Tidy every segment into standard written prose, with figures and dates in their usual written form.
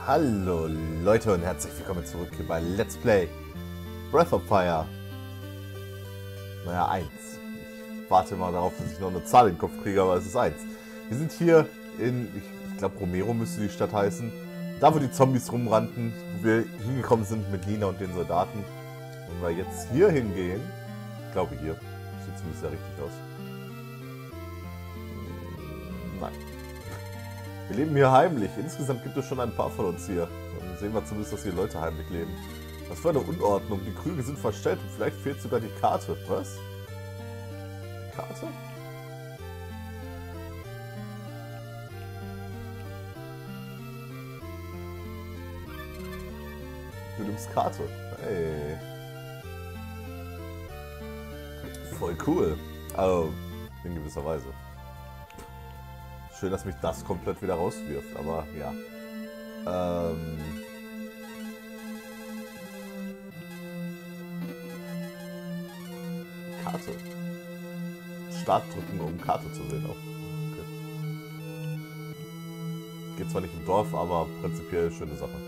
Hallo Leute und herzlich willkommen zurück hier bei Let's Play Breath of Fire. Naja, 1. Ich warte mal darauf, dass ich noch eine Zahl in den Kopf kriege, aber es ist 1. Wir sind hier in, ich glaube Romero müsste die Stadt heißen, da wo die Zombies rumrannten, wo wir hingekommen sind mit Nina und den Soldaten. Wenn wir jetzt hier hingehen, ich glaube hier, sieht zumindest sehr richtig aus. Nein. Wir leben hier heimlich. Insgesamt gibt es schon ein paar von uns hier. Dann sehen wir zumindest, dass hier Leute heimlich leben. Was für eine Unordnung. Die Krüge sind verstellt und vielleicht fehlt sogar die Karte. Was? Die Karte? Du nimmst Karte. Hey. Voll cool. Also, in gewisser Weise. Schön, dass mich das komplett wieder rauswirft, aber ja. Karte. Start drücken, um Karte zu sehen. Okay. Geht zwar nicht im Dorf, aber prinzipiell schöne Sache.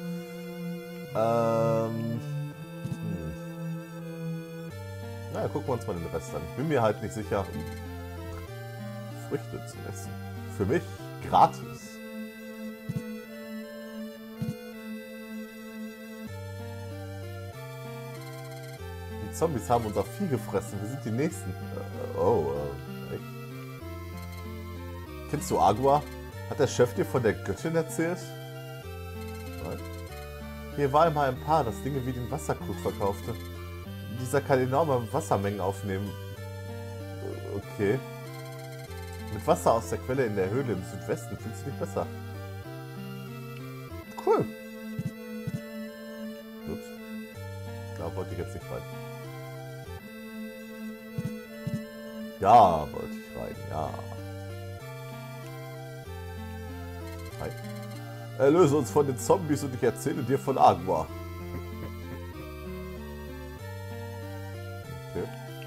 Naja, gucken wir uns mal den Rest an. Ich bin mir halt nicht sicher, Früchte zu essen. Für mich gratis. Die Zombies haben unser Vieh gefressen. Wir sind die Nächsten. Echt? Kennst du Agua? Hat der Chef dir von der Göttin erzählt? Nein. Hier war einmal ein Paar, das Dinge wie den Wasserkrug verkaufte. Dieser kann enorme Wassermengen aufnehmen. Okay. Mit Wasser aus der Quelle in der Höhle im Südwesten fühlst du dich besser. Cool. Ups. Da wollte ich jetzt nicht rein. Ja, wollte ich rein, ja. Hi. Erlöse uns von den Zombies und ich erzähle dir von Agua. Okay.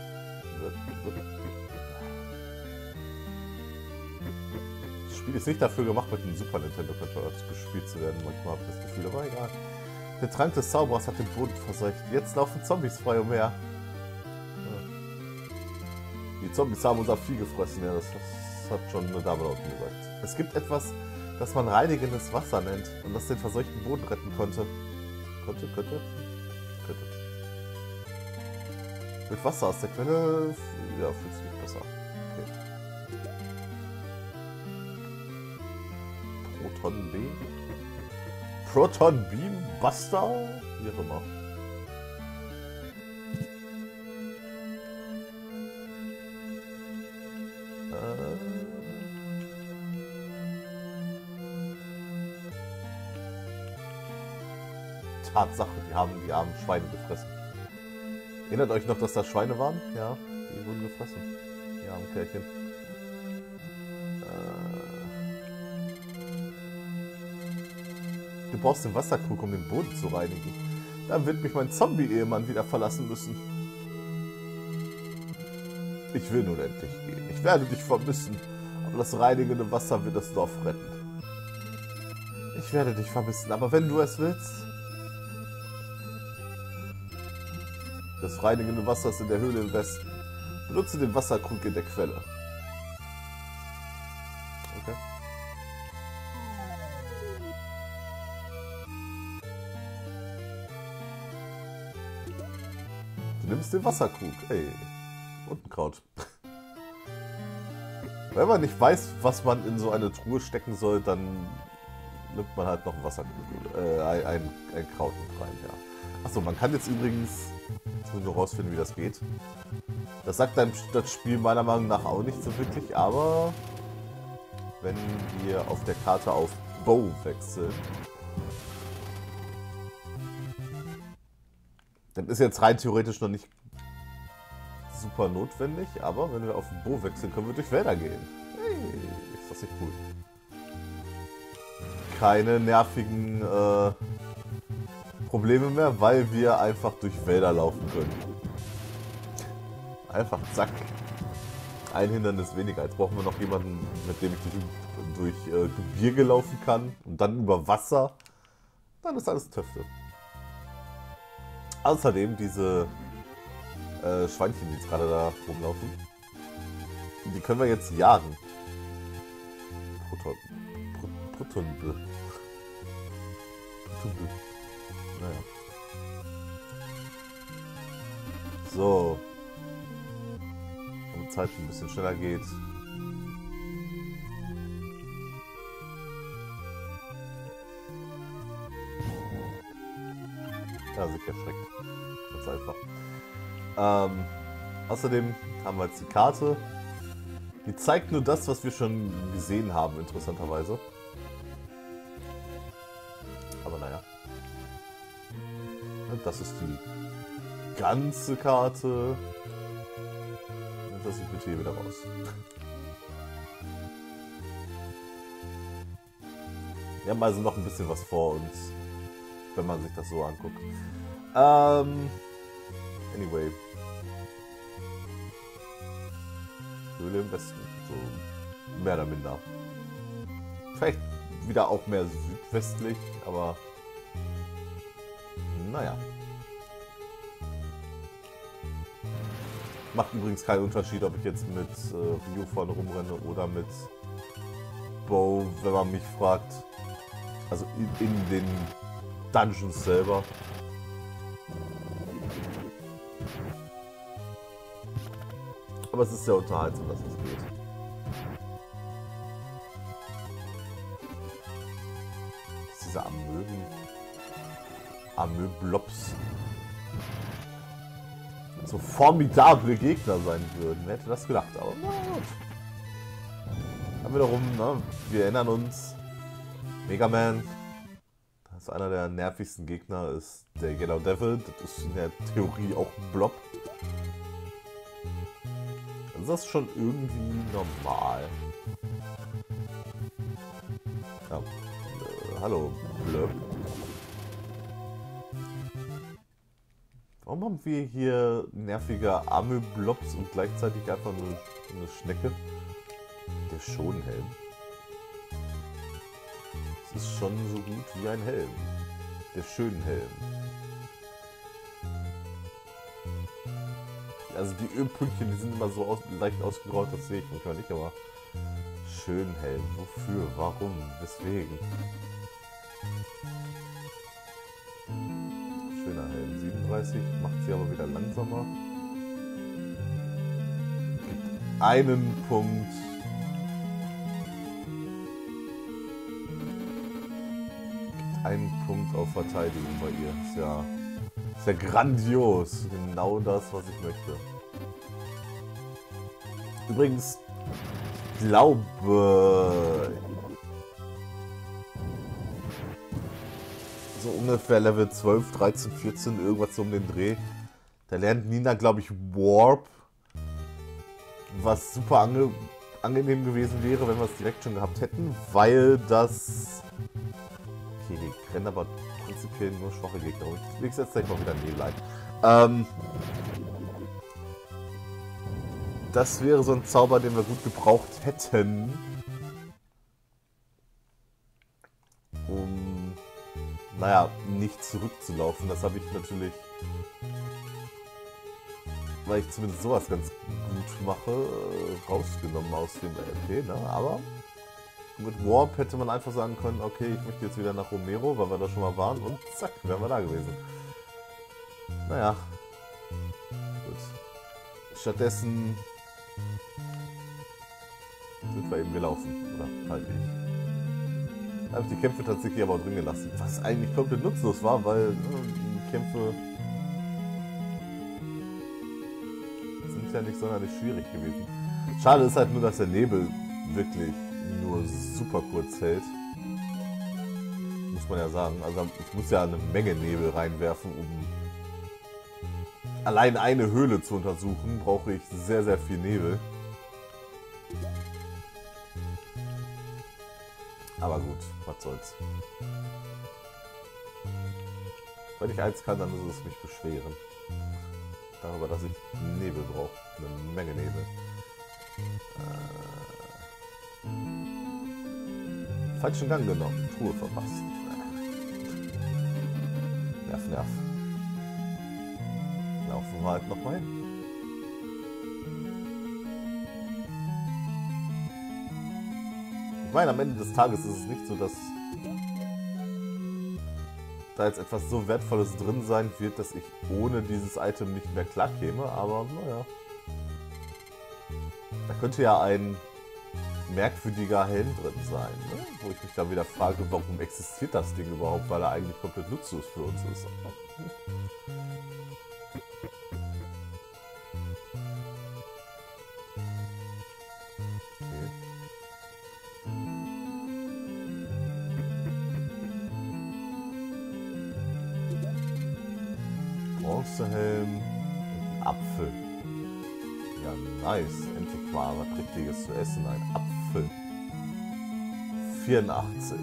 Das Spiel ist nicht dafür gemacht, mit einem Super Nintendo Controller gespielt zu werden. Manchmal habe ich das Gefühl, aber egal. Der Trank des Zauberers hat den Boden verseucht. Jetzt laufen Zombies frei umher. Die Zombies haben unser Vieh gefressen. Ja, das hat schon eine Dame dort gesagt. Es gibt etwas, das man reinigendes Wasser nennt und das den verseuchten Boden retten konnte. Könnte. Mit Wasser aus der Quelle, ja, fühlst du dich besser. Okay. Proton Beam? Proton Beam Buster? Wie auch immer. Tatsache, die haben die armen Schweine gefressen. Erinnert euch noch, dass das Schweine waren? Ja, die wurden gefressen. Die armen Kerlchen. Du brauchst den Wasserkrug, um den Boden zu reinigen. Dann wird mich mein Zombie-Ehemann wieder verlassen müssen. Ich will nun endlich gehen. Ich werde dich vermissen. Aber das reinigende Wasser wird das Dorf retten. Ich werde dich vermissen, aber wenn du es willst... Das reinigende Wasser ist in der Höhle im Westen. Benutze den Wasserkrug in der Quelle. Okay. Du nimmst den Wasserkrug. Ey. Und ein Kraut. Wenn man nicht weiß, was man in so eine Truhe stecken soll, dann nimmt man halt noch einen Wasserkrug. Ein Kraut mit rein, ja. Achso, man kann jetzt übrigens... Jetzt müssen wir rausfinden, wie das geht. Das sagt dann das Spiel meiner Meinung nach auch nicht so wirklich, aber wenn wir auf der Karte auf Bow wechseln, dann ist jetzt rein theoretisch noch nicht super notwendig, aber wenn wir auf Bow wechseln, können wir durch Wälder gehen. Hey, ist das nicht cool? Keine nervigen Probleme mehr, weil wir einfach durch Wälder laufen können. Einfach zack. Ein Hindernis weniger. Jetzt brauchen wir noch jemanden, mit dem ich durch Gebirge laufen kann und dann über Wasser. Dann ist alles Töfte. Außerdem diese Schweinchen, die jetzt gerade da rumlaufen. Die können wir jetzt jagen. Protonbl. Naja. So. Wenn die Zeit ein bisschen schneller geht. Ja, sich erschreckt. Ganz einfach. Außerdem haben wir jetzt die Karte. Die zeigt nur das, was wir schon gesehen haben, interessanterweise. Aber naja. Und das ist die ganze Karte. Und das sieht bitte hier wieder raus. Wir haben also noch ein bisschen was vor uns, wenn man sich das so anguckt. Anyway. Höhle im Westen. So mehr oder minder. Vielleicht wieder auch mehr südwestlich, aber naja. Macht übrigens keinen Unterschied, ob ich jetzt mit Ryu vorne rumrenne oder mit Bow, wenn man mich fragt. Also in den Dungeons selber. Aber es ist sehr unterhaltsam, dass es geht. Diese Amöblops so formidable Gegner sein würden. Wer hätte das gedacht? Aber na gut. Dann wiederum, ne, wir erinnern uns, Mega Man, das ist einer der nervigsten Gegner, ist der Yellow Devil. Das ist in der Theorie auch ein Blob. Das ist schon irgendwie normal. Ja, hallo, Blöb. Warum haben wir hier nervige Amöblobs und gleichzeitig einfach eine Schnecke? Der Schonhelm. Es ist schon so gut wie ein Helm. Der Schönhelm. Also die Ölpünktchen, die sind immer so leicht ausgegraut, das sehe ich manchmal nicht, aber Schönhelm. Wofür? Warum? Weswegen? Schöner Helm. 37 macht sie aber wieder langsamer. Gibt einen Punkt. Gibt einen Punkt auf Verteidigung bei ihr. Ist ja grandios. Genau das, was ich möchte. Übrigens, ich glaube, so ungefähr Level 12, 13, 14, irgendwas so um den Dreh. Da lernt Nina, glaube ich, Warp. Was super angenehm gewesen wäre, wenn wir es direkt schon gehabt hätten, weil das... Okay, die rennen aber prinzipiell nur schwache Gegner. Ich setze gleich mal wieder Nebel ein. Das wäre so ein Zauber, den wir gut gebraucht hätten, um, naja, nicht zurückzulaufen. Das habe ich natürlich, weil ich zumindest sowas ganz gut mache, rausgenommen aus dem LP, ne? Aber mit Warp hätte man einfach sagen können, okay, ich möchte jetzt wieder nach Romero, weil wir da schon mal waren, und zack, wären wir da gewesen. Naja. Gut. Stattdessen sind wir eben gelaufen, oder halt ich. Da habe ich die Kämpfe tatsächlich aber auch drin gelassen, was eigentlich komplett nutzlos war, weil die Kämpfe sind ja nicht sonderlich schwierig gewesen. Schade ist halt nur, dass der Nebel wirklich nur super kurz hält. Muss man ja sagen. Also ich muss ja eine Menge Nebel reinwerfen, um allein eine Höhle zu untersuchen, brauche ich sehr, sehr viel Nebel. Aber gut, was soll's. Wenn ich eins kann, dann ist es mich beschweren. Darüber, dass ich Nebel brauche. Eine Menge Nebel. Falschen Gang genommen. Truhe verpasst. Nerv, nerv. Laufen wir halt nochmal hin. Ich meine, am Ende des Tages ist es nicht so, dass da jetzt etwas so Wertvolles drin sein wird, dass ich ohne dieses Item nicht mehr klarkäme, aber naja. Da könnte ja ein merkwürdiger Helm drin sein, ne? Wo ich mich dann wieder frage, warum existiert das Ding überhaupt, weil er eigentlich komplett nutzlos für uns ist. Bronzehelm und ein Apfel. Ja, nice. Endlich mal was Richtiges zu essen. Ein Apfel. 84.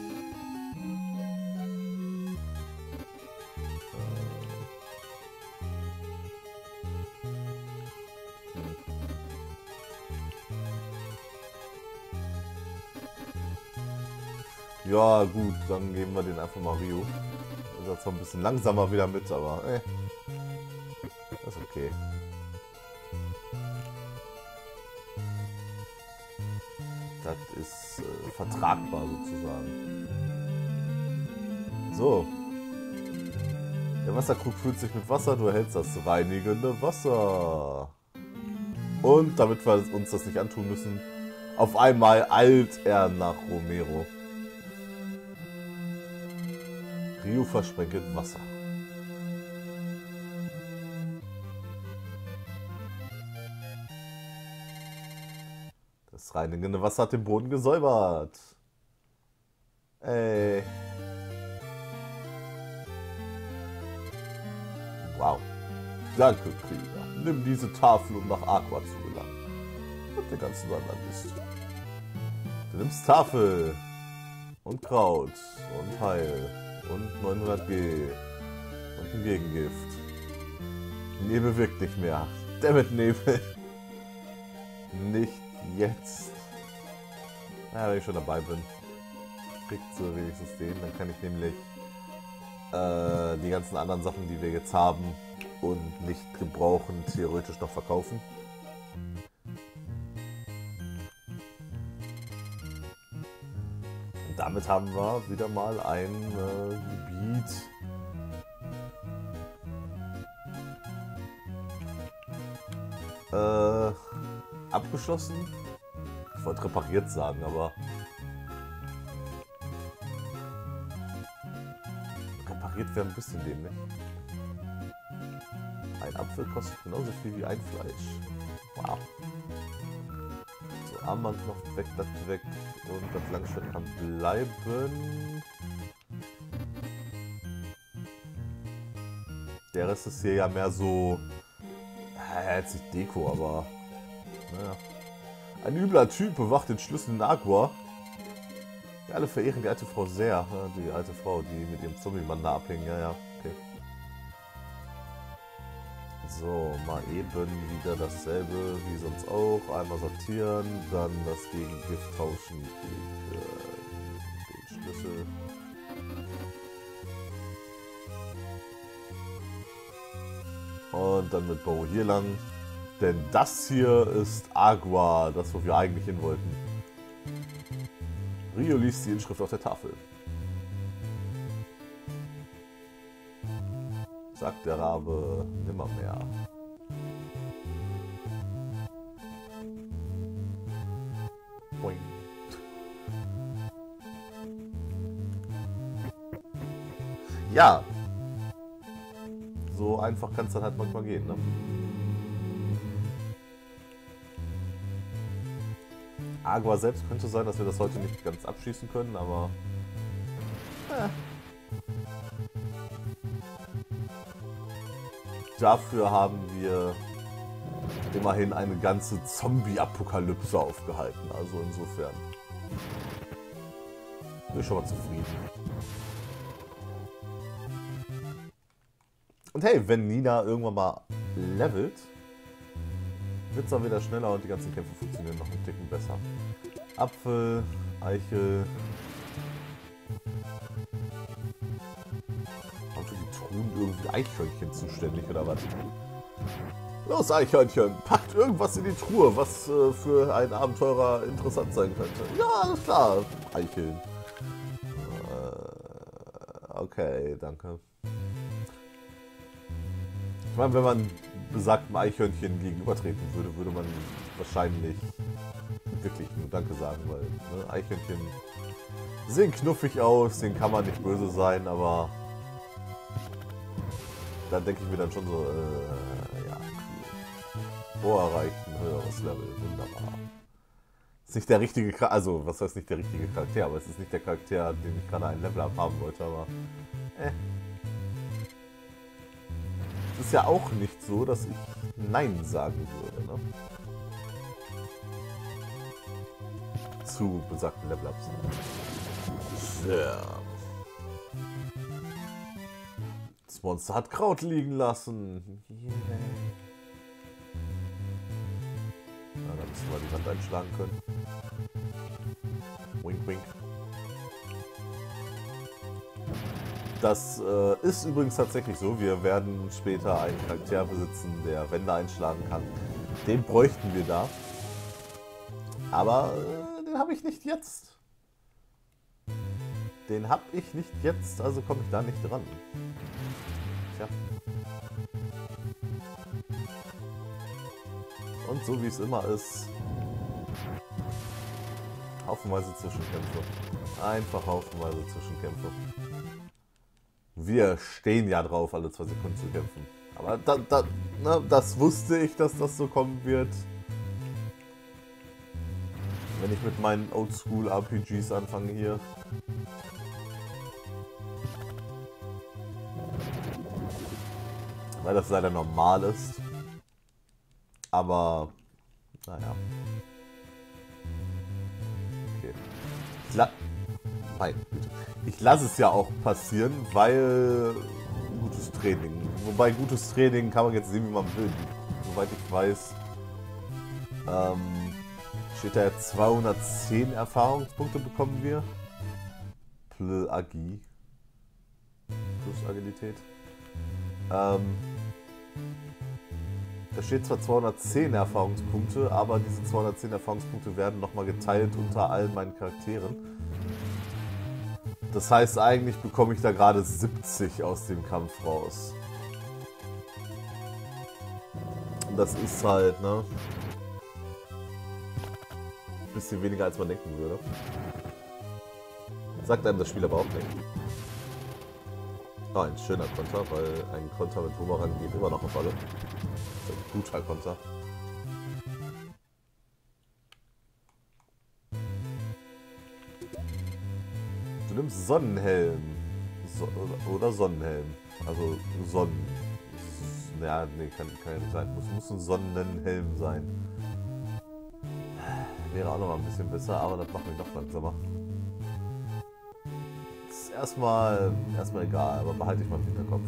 Ja, gut, dann geben wir den einfach mal Rio. Er ist zwar ein bisschen langsamer wieder mit, aber das ist okay. Das ist vertragbar sozusagen. So. Der Wasserkrug füllt sich mit Wasser, du erhältst das reinigende Wasser. Und damit wir uns das nicht antun müssen, auf einmal eilt er nach Romero. Rio versprenkelt Wasser. Das reinigende Wasser hat den Boden gesäubert. Ey. Wow. Danke, Krieger. Nimm diese Tafel, um nach Aqua zu gelangen. Und den ganzen anderen Mist. Du nimmst Tafel. Und Kraut. Und Heil. Und 900G. Und ein Gegengift. Nebel wirkt nicht mehr. Dammit, Nebel. Nicht jetzt. Na, wenn ich schon dabei bin. Kriegt so wenigstens den. Dann kann ich nämlich die ganzen anderen Sachen, die wir jetzt haben und nicht gebrauchen, theoretisch noch verkaufen. Und damit haben wir wieder mal ein Gebiet abgeschlossen. Ich wollte repariert sagen, aber repariert wäre ein bisschen dämlich. Ein Apfel kostet genauso viel wie ein Fleisch. Wow. So, Armbandknopf weg, das weg. Und das Langschwert kann bleiben. Der Rest ist hier ja mehr so... jetzt nicht Deko, aber... Naja. Ein übler Typ bewacht den Schlüssel in Aqua. Wir alle verehren die alte Frau sehr. Ja, die alte Frau, die mit ihrem Zombie-Mann da abhängen. Ja, ja, okay. So, mal eben wieder dasselbe wie sonst auch. Einmal sortieren, dann das Gegengift tauschen gegen den Schlüssel. Und dann mit Bo hier lang. Denn das hier ist Aqua, das wo wir eigentlich hin wollten. Rio liest die Inschrift auf der Tafel. Sagt der Rabe nimmermehr. Boing. Ja. So einfach kann es dann halt manchmal gehen, ne? Aqua selbst könnte sein, dass wir das heute nicht ganz abschließen können, aber... Dafür haben wir immerhin eine ganze Zombie-Apokalypse aufgehalten. Also insofern bin ich schon mal zufrieden. Und hey, wenn Nina irgendwann mal levelt, wird es dann wieder schneller und die ganzen Kämpfe funktionieren noch einen Ticken besser. Apfel, Eichel. waren für die Truhen irgendwie Eichhörnchen zuständig oder was? Los, Eichhörnchen, packt irgendwas in die Truhe, was für einen Abenteurer interessant sein könnte. Ja, alles klar, Eicheln. Okay, danke. Ich meine, wenn man besagtem Eichhörnchen gegenübertreten würde, würde man wahrscheinlich wirklich nur Danke sagen, weil ne, Eichhörnchen sehen knuffig aus, denen kann man nicht böse sein, aber da denke ich mir dann schon so, ja, cool. Vorerreicht ein höheres Level, wunderbar. Ist nicht der richtige Charakter, also was heißt nicht der richtige Charakter, aber es ist nicht der Charakter, den ich gerade ein Level haben wollte, aber Es ist ja auch nicht so, dass ich Nein sagen würde, ne? Zu besagten Level-Ups. Ja. Das Monster hat Kraut liegen lassen. Yeah. Na, da müssen wir die Wand einschlagen können. Wink, wink. Das ist übrigens tatsächlich so. Wir werden später einen Charakter besitzen, der Wände einschlagen kann. Den bräuchten wir da. Aber den habe ich nicht jetzt. Den habe ich nicht jetzt, also komme ich da nicht dran. Tja. Und so wie es immer ist, haufenweise Zwischenkämpfe. Einfach haufenweise Zwischenkämpfe. Wir stehen ja drauf, alle 2 Sekunden zu kämpfen. Aber das wusste ich, dass das so kommen wird. Wenn ich mit meinen Oldschool-RPGs anfange hier. Weil das leider normal ist. Aber, naja. Okay. Ich lasse es ja auch passieren, weil gutes Training. Wobei gutes Training kann man jetzt sehen, wie man will. Soweit ich weiß, steht da jetzt 210 Erfahrungspunkte bekommen wir. Plus Agilität. Da steht zwar 210 Erfahrungspunkte, aber diese 210 Erfahrungspunkte werden nochmal geteilt unter allen meinen Charakteren. Das heißt, eigentlich bekomme ich da gerade 70 aus dem Kampf raus. Und das ist halt, ne? Ein bisschen weniger, als man denken würde. Sagt einem das Spiel aber auch nicht. Oh, ein schöner Konter, weil ein Konter mit Boomerang geht immer noch auf alle. Das ist ein guter Konter. Du nimmst Sonnenhelm. Oder Sonnenhelm. Also Sonnen. Ja, nee, kann ja nicht sein. Muss ein Sonnenhelm sein. Wäre auch noch mal ein bisschen besser, aber das macht mich noch langsamer. Das ist erstmal egal, aber behalte ich mal im Hinterkopf.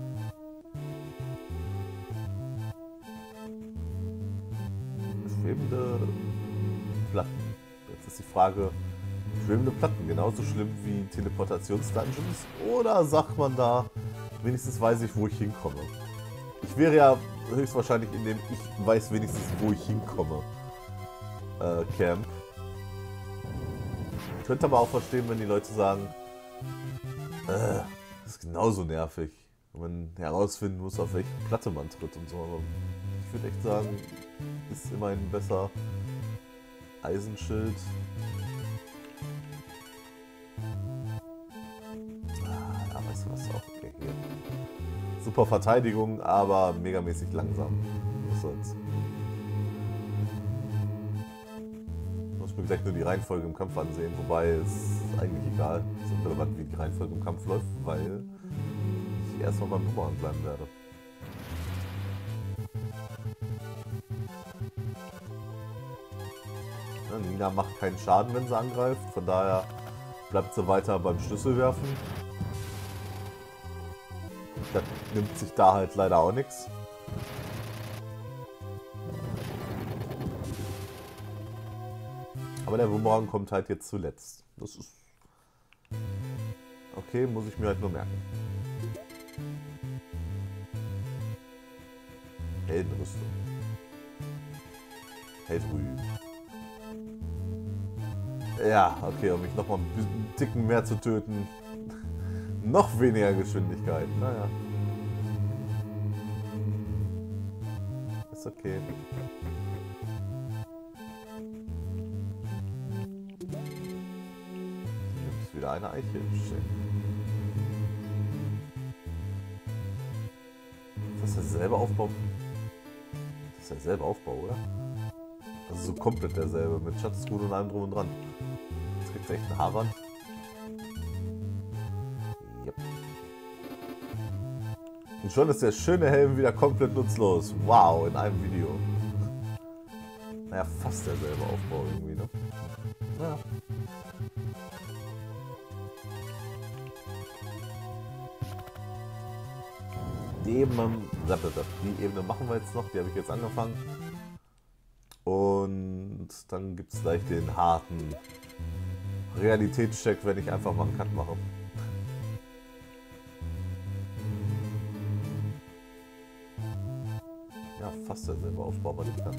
Schwebende Platten. Jetzt ist die Frage, schwebende Platten genauso schlimm wie Teleportations-Dungeons? Oder sagt man da, wenigstens weiß ich, wo ich hinkomme? Ich wäre ja höchstwahrscheinlich in dem ich weiß wenigstens, wo ich hinkomme Camp. Ich könnte aber auch verstehen, wenn die Leute sagen, das ist genauso nervig, wenn man herausfinden muss, auf welche Platte man tritt und so. Aber ich würde echt sagen, ist immerhin besser. Eisenschild. Ja, weißt du was, auch okay hier. Super Verteidigung, aber megamäßig langsam. Was soll's. Ich muss mir gleich nur die Reihenfolge im Kampf ansehen, wobei es eigentlich egal ist, irrelevant, wie die Reihenfolge im Kampf läuft, weil ich erstmal beim Boomerang bleiben werde. Ja, Nina macht keinen Schaden, wenn sie angreift, von daher bleibt sie weiter beim Schlüsselwerfen. Das nimmt sich da halt leider auch nichts. Aber der Boomerang kommt halt jetzt zuletzt. Das ist okay, muss ich mir halt nur merken. Heldenrüstung. Heldrü. Ja, okay, um mich nochmal einen Ticken mehr zu töten. Noch weniger Geschwindigkeit. Naja. Ist okay. Hier gibt es wieder eine Eiche. Ist das derselbe Aufbau? Das ist derselbe Aufbau, oder? Also so komplett derselbe, mit Schatztruhe und allem drum und dran. Jetzt kriegt es echt eine Haarwand. Yep. Und schon ist der schöne Helm wieder komplett nutzlos. Wow, in einem Video. Naja, fast derselbe Aufbau irgendwie, ne? Naja. Die Ebene machen wir jetzt noch, die habe ich jetzt angefangen. Und dann gibt es gleich den harten Realitätscheck, wenn ich einfach mal einen Cut mache. Ja, fast derselbe Aufbau, aber nicht ganz.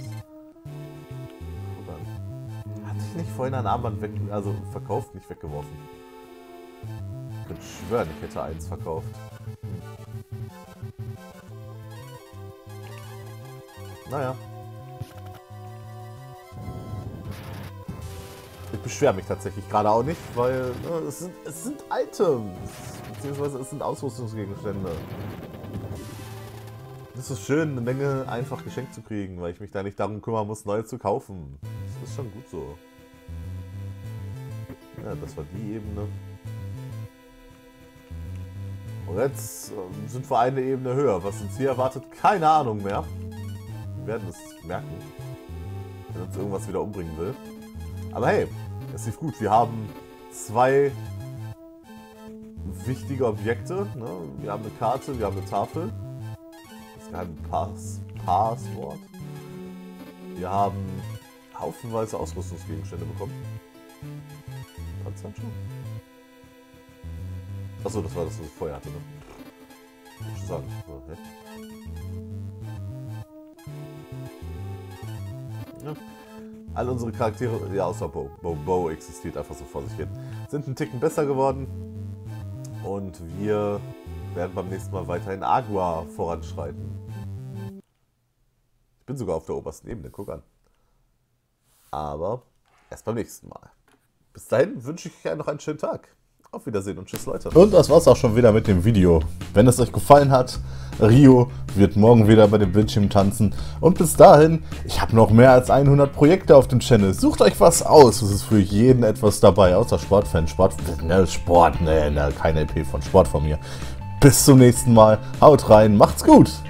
Hatte ich nicht vorhin ein Armband weg, also verkauft, nicht weggeworfen? Ich könnte schwören, ich hätte eins verkauft. Naja. Ich beschwere mich tatsächlich gerade auch nicht, weil es sind Items, beziehungsweise es sind Ausrüstungsgegenstände. Es ist schön, eine Menge einfach geschenkt zu kriegen, weil ich mich da nicht darum kümmern muss, neue zu kaufen. Das ist schon gut so. Ja, das war die Ebene. Und jetzt sind wir eine Ebene höher. Was uns hier erwartet, keine Ahnung mehr. Wir werden es merken, wenn uns irgendwas wieder umbringen will. Aber hey, es lief gut. Wir haben 2 wichtige Objekte. Ne? Wir haben eine Karte, wir haben eine Tafel. Das geheime Passwort. Wir haben haufenweise Ausrüstungsgegenstände bekommen. Panzerhandschuhe? Achso, das war das, was ich vorher hatte. Ne? Ich sagen. So, hä? Ja. All unsere Charaktere, ja außer Bo existiert einfach so vor sich hin, sind einen Ticken besser geworden. Und wir werden beim nächsten Mal weiter in Agua voranschreiten. Ich bin sogar auf der obersten Ebene, guck an. Aber erst beim nächsten Mal. Bis dahin wünsche ich euch noch einen schönen Tag. Auf Wiedersehen und tschüss, Leute. Und das war's auch schon wieder mit dem Video. Wenn es euch gefallen hat, Rio wird morgen wieder bei dem Bildschirm tanzen. Und bis dahin, ich habe noch mehr als 100 Projekte auf dem Channel. Sucht euch was aus. Es ist für jeden etwas dabei. Außer Sportfan. Sport, keine LP von Sport von mir. Bis zum nächsten Mal. Haut rein. Macht's gut.